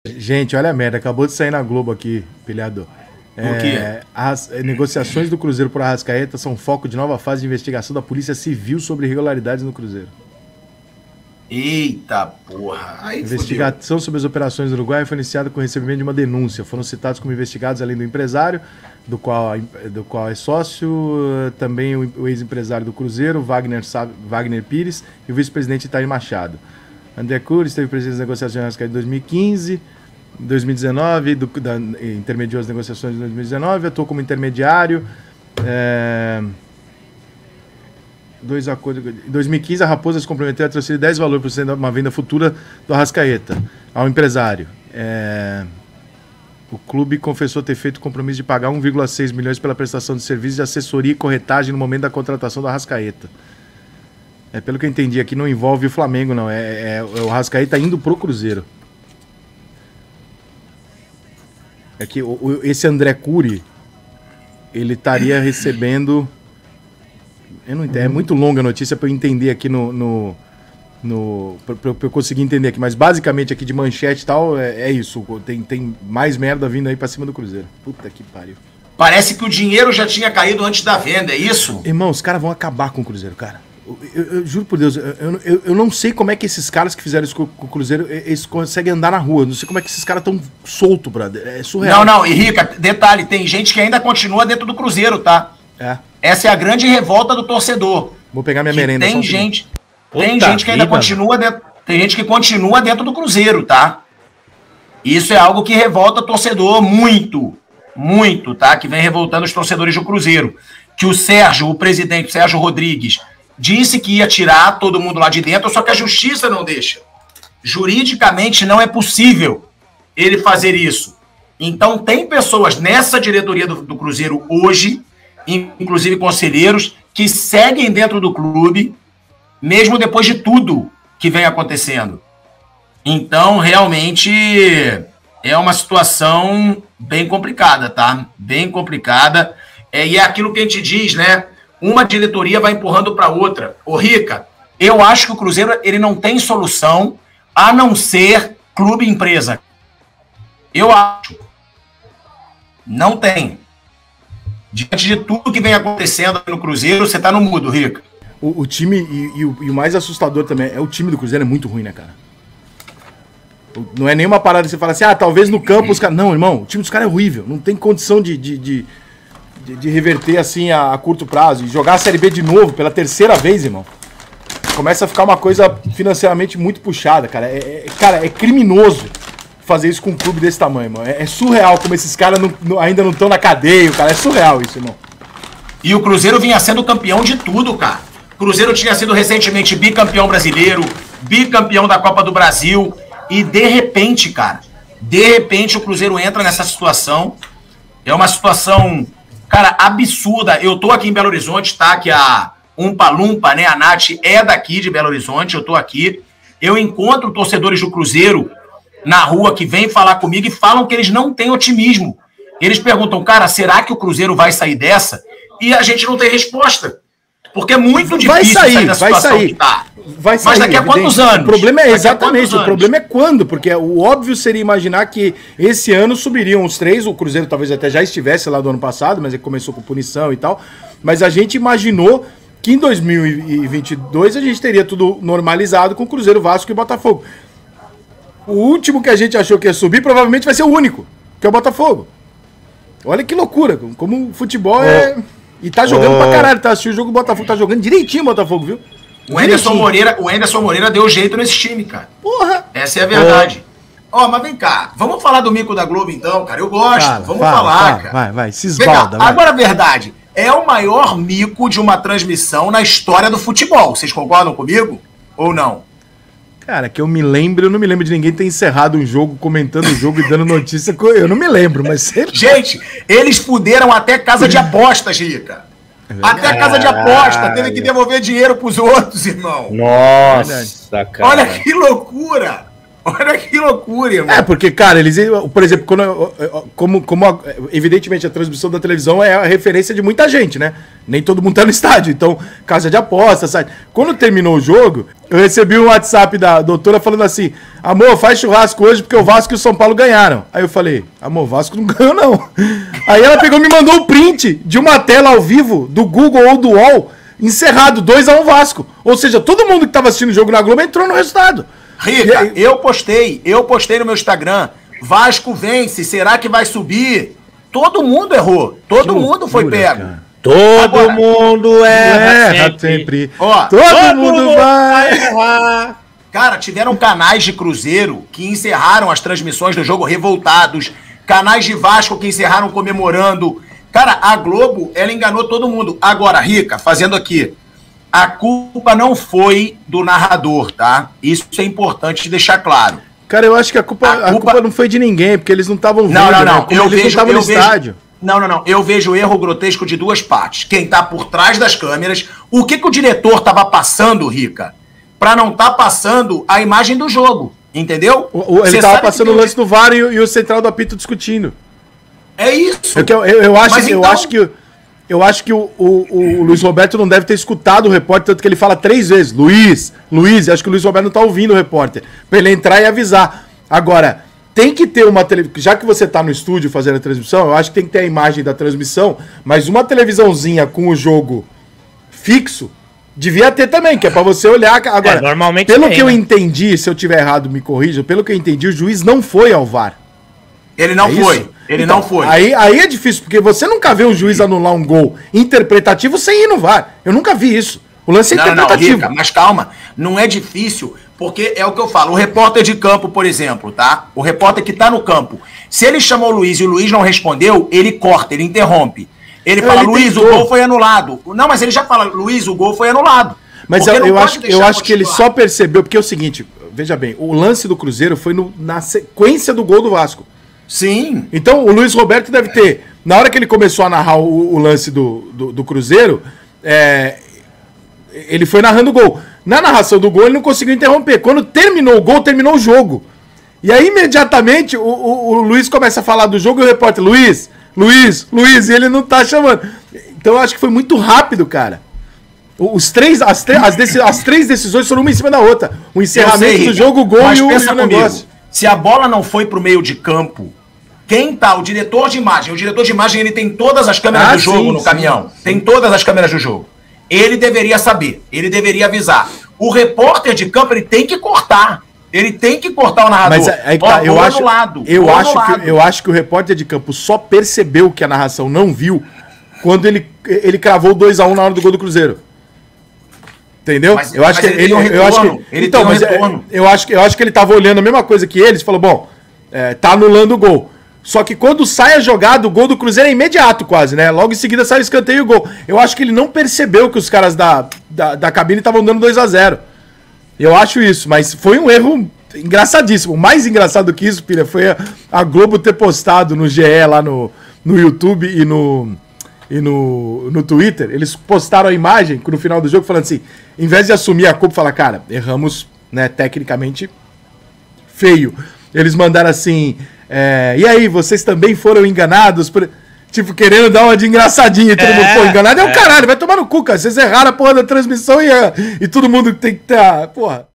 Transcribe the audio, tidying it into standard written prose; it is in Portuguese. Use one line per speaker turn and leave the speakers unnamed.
Gente, olha a merda, acabou de sair na Globo aqui, pilhador.
O quê?
As negociações do Cruzeiro por Arrascaeta são foco de nova fase de investigação da Polícia Civil sobre irregularidades no Cruzeiro.
Eita porra. Aí
investigação sobre as operações do Uruguai foi iniciada com o recebimento de uma denúncia. Foram citados como investigados, além do empresário, do qual é sócio, também o ex-empresário do Cruzeiro, Wagner Pires, e o vice-presidente Itair Machado. André Cury esteve presente nas negociações de Arrascaeta de 2015, 2019, intermediou as negociações de 2019, atuou como intermediário. Dois acordos. Em 2015, a Raposa se comprometeu a transferir 10 valores por cento de uma venda futura do Arrascaeta ao empresário. O clube confessou ter feito o compromisso de pagar 1,6 milhões pela prestação de serviços de assessoria e corretagem no momento da contratação do Arrascaeta. Pelo que eu entendi aqui, não envolve o Flamengo, não. O Arrascaeta indo pro Cruzeiro. É que esse André Cury, ele estaria recebendo... Eu não entendo, é muito longa a notícia para eu entender aqui pra eu conseguir entender aqui, mas basicamente aqui de manchete e tal, é isso. Tem mais merda vindo aí pra cima do Cruzeiro. Puta que pariu.
Parece que o dinheiro já tinha caído antes da venda, é isso?
Irmão, os caras vão acabar com o Cruzeiro, cara. Eu juro por Deus, eu não sei como é que esses caras que fizeram isso com o Cruzeiro, eles conseguem andar na rua. Não sei como é que esses caras estão soltos, brother. É surreal.
Não, Henrique, detalhe, tem gente que ainda continua dentro do Cruzeiro, tá? Essa é a grande revolta do torcedor.
Vou pegar minha merenda.
Tem gente que ainda continua dentro, tem gente que continua dentro do Cruzeiro, tá? Isso é algo que revolta o torcedor muito, tá? Que vem revoltando os torcedores do Cruzeiro. Que o presidente Sérgio Rodrigues, disse que ia tirar todo mundo lá de dentro, só que a justiça não deixa. Juridicamente não é possível ele fazer isso. Então tem pessoas nessa diretoria do Cruzeiro hoje, inclusive conselheiros, que seguem dentro do clube, mesmo depois de tudo que vem acontecendo. Então, realmente, é uma situação bem complicada, tá? Bem complicada. E é aquilo que a gente diz, né? Uma diretoria vai empurrando para outra. Ô, Rica, eu acho que o Cruzeiro ele não tem solução a não ser clube-empresa. Eu acho. Não tem. Diante de tudo que vem acontecendo no Cruzeiro, você tá no mudo, Rica.
O time, e o mais assustador também, o time do Cruzeiro é muito ruim, né, cara? Não é nenhuma parada que você fala assim, talvez no campo os caras... Não, irmão, o time dos caras é horrível. Não tem condição de reverter assim a curto prazo. E jogar a Série B de novo pela terceira vez, irmão. Começa a ficar uma coisa financeiramente muito puxada, cara. Cara, é criminoso fazer isso com um clube desse tamanho, irmão. É surreal como esses caras ainda não estão na cadeia, cara. É surreal isso, irmão.
E o Cruzeiro vinha sendo campeão de tudo, cara. O Cruzeiro tinha sido recentemente bicampeão brasileiro, bicampeão da Copa do Brasil. E de repente, cara, o Cruzeiro entra nessa situação. É uma situação, cara, absurda. Eu tô aqui em Belo Horizonte, tá? Que a Umpa-Lumpa, né? A Nath é daqui de Belo Horizonte, eu tô aqui. Eu encontro torcedores do Cruzeiro na rua que vêm falar comigo e falam que eles não têm otimismo. Eles perguntam, cara, será que o Cruzeiro vai sair dessa? E a gente não tem resposta. Porque é muito difícil sair da situação que tá.
Vai sair,
mas daqui a quantos anos?
O problema é exatamente, o problema é quando, porque o óbvio seria imaginar que esse ano subiriam os três, o Cruzeiro talvez até já estivesse lá do ano passado, mas ele começou com punição e tal, mas a gente imaginou que em 2022 a gente teria tudo normalizado com o Cruzeiro, Vasco e Botafogo. O último que a gente achou que ia subir provavelmente vai ser o único, que é o Botafogo. Olha que loucura, como o futebol é... E tá jogando pra caralho, tá assistindo o jogo do Botafogo, tá jogando direitinho o Botafogo, viu?
O Anderson Moreira deu jeito nesse time, cara.
Porra!
Essa é a verdade. Mas vem cá, vamos falar do mico da Globo então, cara. Eu gosto, vamos falar, cara.
Vai, se esbalda.
Agora a verdade, é o maior mico de uma transmissão na história do futebol. Vocês concordam comigo? Ou não?
Cara, que eu não me lembro de ninguém ter encerrado um jogo, comentando o jogo e dando notícia. Eu não me lembro, mas sempre...
Gente, eles fuderam até casa de apostas, Rica. Até a casa de aposta, teve que devolver dinheiro pros outros, irmão.
Nossa, cara.
Olha que loucura! Olha que loucura, irmão.
Porque, cara, eles, por exemplo, evidentemente a transmissão da televisão é a referência de muita gente, né? Nem todo mundo tá no estádio, então, casa de aposta, sabe? Quando terminou o jogo, eu recebi um WhatsApp da doutora falando assim, amor, faz churrasco hoje porque o Vasco e o São Paulo ganharam. Aí eu falei, amor, o Vasco não ganhou não. Aí ela pegou e me mandou o print de uma tela ao vivo do Google ou do UOL, encerrado, 2-1 Vasco. Ou seja, todo mundo que tava assistindo o jogo na Globo entrou no resultado.
Rica, aí... eu postei no meu Instagram, Vasco vence, será que vai subir? Todo mundo errou, todo mundo foi pego. Cara.
Todo mundo erra sempre.
Ó,
todo mundo vai errar.
Cara, tiveram canais de Cruzeiro que encerraram as transmissões do jogo revoltados, canais de Vasco que encerraram comemorando. Cara, a Globo, ela enganou todo mundo. Agora, Rica, fazendo aqui, a culpa não foi do narrador, tá? Isso é importante deixar claro.
Cara, eu acho que a culpa não foi de ninguém, porque eles não estavam vendo,
não.
Eles não estavam no estádio.
Não. Eu vejo o erro grotesco de duas partes. Quem tá por trás das câmeras, o que o diretor tava passando, Rica, pra não tá passando a imagem do jogo, entendeu?
Ele tava passando o lance do VAR e o central do apito discutindo.
É isso.
Eu acho que o Luiz Roberto não deve ter escutado o repórter, tanto que ele fala 3 vezes, Luiz, acho que o Luiz Roberto não tá ouvindo o repórter, pra ele entrar e avisar. Agora, tem que ter uma televisão, já que você tá no estúdio fazendo a transmissão, eu acho que tem que ter a imagem da transmissão, mas uma televisãozinha com o jogo fixo, devia ter também, que é pra você olhar. Agora,
normalmente
pelo que eu entendi, se eu tiver errado, me corrija, pelo que eu entendi, o juiz não foi ao VAR.
Ele não foi. Ele não foi.
Aí é difícil, porque você nunca vê um juiz anular um gol interpretativo sem ir no VAR. Eu nunca vi isso. O lance é interpretativo.
Rica, mas calma, não é difícil, porque é o que eu falo. O repórter de campo, por exemplo, tá? O repórter que tá no campo. Se ele chamou o Luiz e o Luiz não respondeu, ele corta, ele interrompe. Ele fala, Luiz, o gol foi anulado. Não, mas ele já fala, Luiz, o gol foi anulado.
Mas eu acho que ele só percebeu, porque é o seguinte, veja bem, o lance do Cruzeiro foi na sequência do gol do Vasco.
Sim.
Então o Luiz Roberto deve ter, na hora que ele começou a narrar o lance do Cruzeiro, ele foi narrando o gol. Na narração do gol ele não conseguiu interromper. Quando terminou o gol, terminou o jogo. E aí imediatamente o Luiz começa a falar do jogo e o repórter, Luiz, e ele não tá chamando. Então eu acho que foi muito rápido, cara. As três decisões foram uma em cima da outra. O encerramento do jogo, o gol e o negócio.
Se a bola não foi pro meio de campo, quem tá? O diretor de imagem. O diretor de imagem, ele tem todas as câmeras do jogo no caminhão. Tem todas as câmeras do jogo. Ele deveria saber. Ele deveria avisar. O repórter de campo, ele tem que cortar. Ele tem que cortar o narrador.
Mas aí tá, eu acho que o repórter de campo só percebeu que a narração não viu quando ele cravou 2-1 na hora do gol do Cruzeiro. Entendeu? Eu acho que ele tava olhando a mesma coisa que eles e falou, bom, tá anulando o gol. Só que quando sai a jogada, o gol do Cruzeiro é imediato quase, né? Logo em seguida sai o escanteio e o gol. Eu acho que ele não percebeu que os caras da cabine estavam dando 2-0. Eu acho isso, mas foi um erro engraçadíssimo. O mais engraçado que isso, Pilha, foi a Globo ter postado no GE lá no YouTube e no Twitter. Eles postaram a imagem no final do jogo falando assim, em vez de assumir a culpa, falar, cara, erramos, né, tecnicamente feio. Eles mandaram assim, e aí, vocês também foram enganados? Tipo, querendo dar uma de engraçadinha e todo mundo, pô, enganado é o caralho, vai tomar no cu, cara. Vocês erraram a porra da transmissão e todo mundo tem que estar, porra.